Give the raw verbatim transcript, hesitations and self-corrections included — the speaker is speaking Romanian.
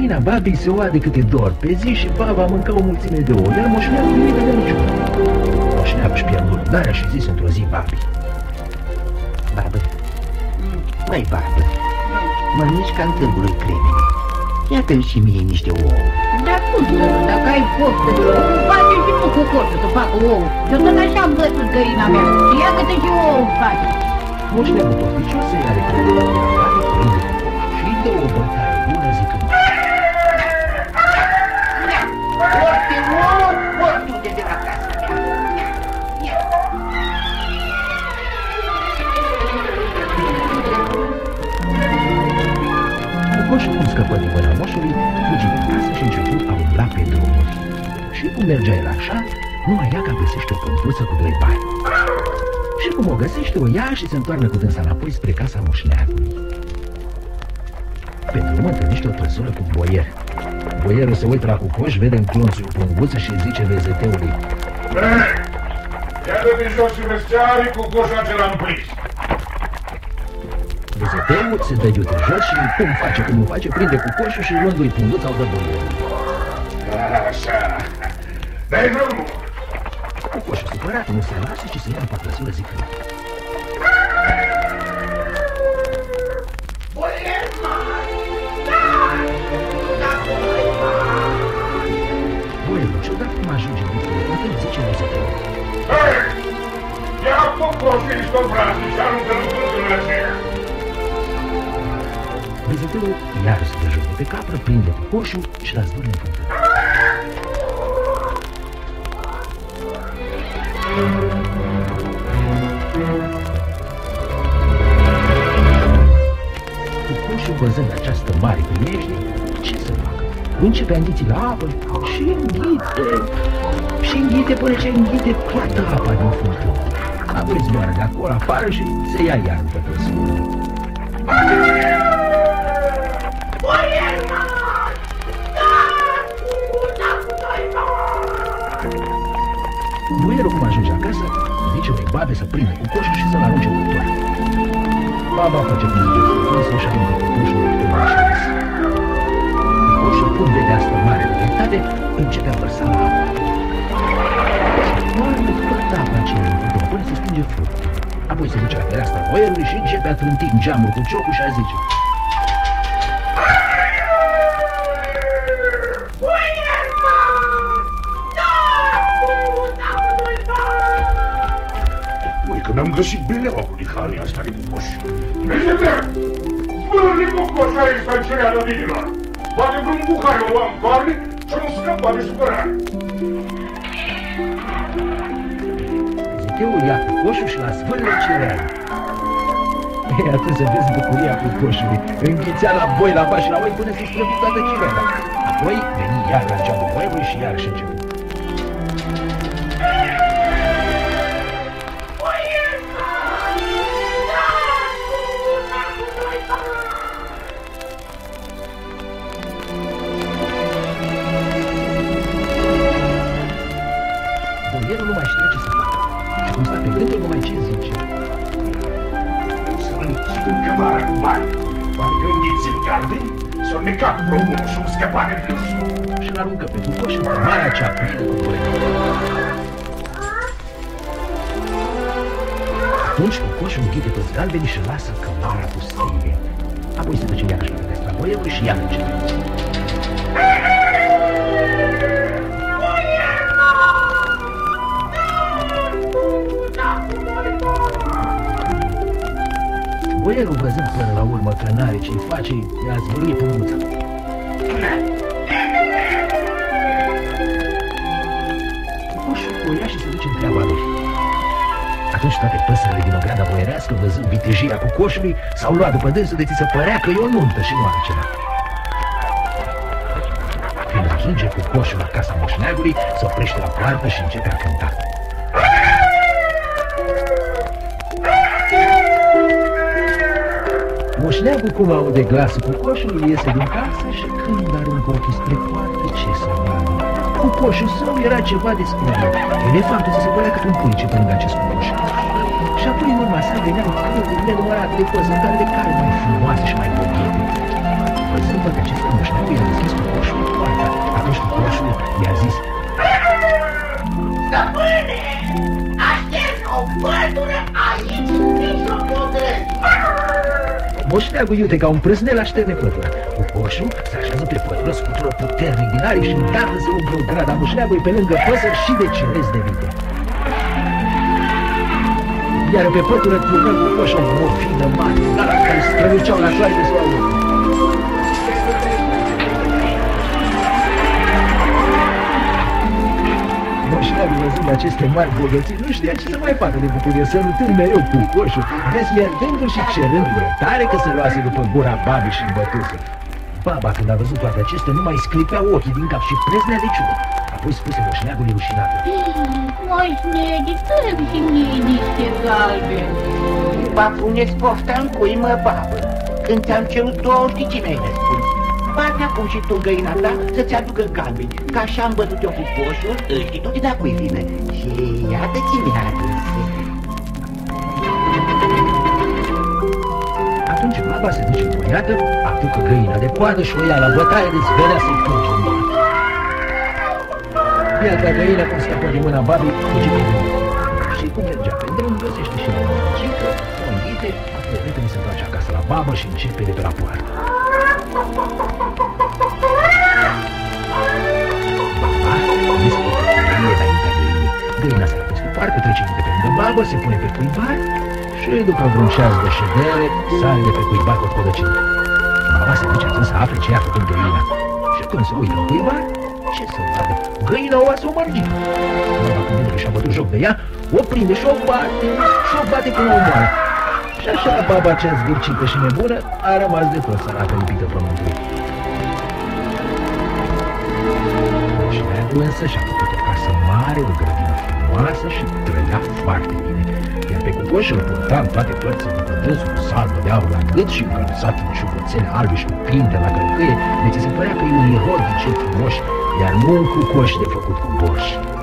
Pâinea babei se oa de câte două ori pe zi și baba mânca o mulțime de ouă, iar moșneagul nu-i vedea niciuna. Moșneagul își pierdă răbdarea și zis într-o zi babii: babă, băi babă, mănânci ca în târgul cremei. Ia-mi și mie niște ouă. Dar cum să nu, dacă ai poftă de ouă, face și tu cu coșul să facă ouă. Eu tot așa am văzut găina mea. Ia câte și ouă îmi face. Moșneagul pofticos se ia de crede la babă, prinde cu coșul și îi dă o bătaie bună zicând: Foarte ouă, ori du-te de la casa mea. Coșul, cum scăpă din mâna moșului, fugi din casă și început a umbla pe drumuri. Și cum mergea el așa, numai ea că găsește o pântuță cu doi bani. Și cum o găsește, o ia și se întoarnă cu dânsa înapoi spre casa moșneagului. Pe drum întâlnește o trăsură cu boier. Boierul se uită la cucoș, vede în clonțul o punguță și zice vezeteului: ia dă-te jos și vezi ce are cucoșul acela în plis. Vezeteul se dă iute jos și cum face, cum nu face, prinde cu coșul și luându-i punguța o dă boierul. Așa, dai drumul. Cu coșul supărat nu se lasă și se ia în patrăsură zicând: Boier mare, da, da, boier mare. Boierul, ciudat cum ajunge în bucură, atunci zice vezeteul: Hei, ia cucoșul și stopraznic și aruncă-l în pânzul aceea. Vezeteul iar se dă jos de pe capră, prinde cu coșul și l-a zbârne în fântână. Cu coșul, văzând această mare primejdie, ce să facă? Începe a înghiți la apă și înghite, și înghite până ce înghite toată apa din fântână. Apoi zboară de acolo afară și se ia iar pe trăsură. Boierul, cum ajunge acasă, zice unei babe să prindă cu coșul și să-l arunce cu toate. Baba face cum zice stăpân să-și aruncă cu coșul în până și vis. Cu coșul, cum vede asta mare de dreptate, începe a vărsa la apă. Și toarnă toată apa aceea în furtună până se stinge furtul. Apoi se duce la fereastra boierului și începe a trânti în geamul cu ciocul și a zice: N-am găsit beleaua lui Hania asta de cucoș. Vedeți-te! Spune-l cucoș aici pe cerea lădinilor! Poate vreun bucare o am carne și nu scăpa de supărare. Vezeteul ia cucoșul și la zvârle cereale. Ei, atunci să vezi bucuria cucoșului. Înghițea la boi, la vaci și la oi până se străbi toată cireala. Apoi veni iar la geamul boiului și iar și început: boierul nu mai știa ce să facă și cum sta pe gândul numai ce zice: Să închid în cămară cu bani. Parcă înghiți în garden, s-o necat vreo și un scăpare de râsul. Și l-aruncă pe cucoș în cămara cea plină cu boierul. Atunci cucoșul închide toți galbenii și lasă cămara pustie. Apoi se duce iarăși la fereastra boierului și iar începe: boierul, văzând până la urmă că n-are ce-i face, i-a zvârlit punguța. Cucoșul o ia și se duce în treaba lui. Atunci toate păsările din ograda boierească, văzând vitejia cucoșului, s-au luat după dânsul de ți se părea că e o nuntă și nu altceva. Când ajunge cucoșul la casa moșneagului, se oprește la poartă și începe a cânta: Moșneagul, cum aude glasul cucoșului, iese din casă și când aruncă ochii spre poartă, ce să vadă? Cucoșul său era ceva de speriat. Elefantul se părea cât un pulce pe lângă acest cucoș. Și apoi în urma sa veneau câturi nenumărate de păsări, dar de care mai frumoase și mai boghete. Văzând că acesta moșneagul i-a deschis Moșneagul iute ca un prâznel așterne pătura. Cucoșul se așează pe pătură, scutură puternic din aripi și îndată să umple o grada moșneagului pe lângă păsări și de cerez de vite. Iar pe pătură trucă cucoșul o mofină mare, dar care străluceau la soare de soare. Moșneagul, văzând aceste mari bogății, nu știa ce să mai facă de bucurie, sărutând mereu cucoșul, dezmierdându-l și cerându-l tare că se luase după gura babii și-l bătuse. Baba, când a văzut toate acestea, nu mai sclipea ochii din cap și preznea de ciudă. Apoi spuse moșneagului rușinată: Moșnegi, dă-mi și mie niște galbeni. Va puneți pofta în cui, mă, babă. Când ți-am cerut două, știi ce mi-ai răspuns? Bate acum și tu găina ta să-ți aducă galbeni, că așa am bătut eu cu coșul, ăștii tot de cui vine. Și iată ce mi-a adus. Atunci baba se duce în iată, apucă găina de coadă și o ia la bătaie de zvenea să-i punge în bani. Biata găina, cum scapă din mâna babii, fuge pe drum. Și cum mergea pe drum, găsește și o muncică, o înghite, apoi repede se întoarce acasă la babă și începe de pe la poartă. Găina se apă sub poartă, trece de pe lângă babă, se pune pe cuibar și după vreun ceas de ședere, sare de pe cuibar cu codăcină. Baba se duce atunci să afle ce i-a făcut găina. Și când se uită în cuibar, ce să vadă? Găina o oasă o mărgină. Baba, când vede că și-a bătut joc de ea, o prinde și o bate, și o bate până o moară. Și așa baba cea zgârcită și nebună a rămas de tot sărată lipită pământului. Moșneagul însă și-a făcut o casă mare, o grădină frumoasă și trăia foarte bine. Iar pe cucoș îl purta în toate părțile după dânsul cu salbă de aur la gât și încălțat în șuvrățele albe și cu pinte la călcâie, deci se părea că e un irod din cei frumoși, iar nu un cucoș de făcut cu borș.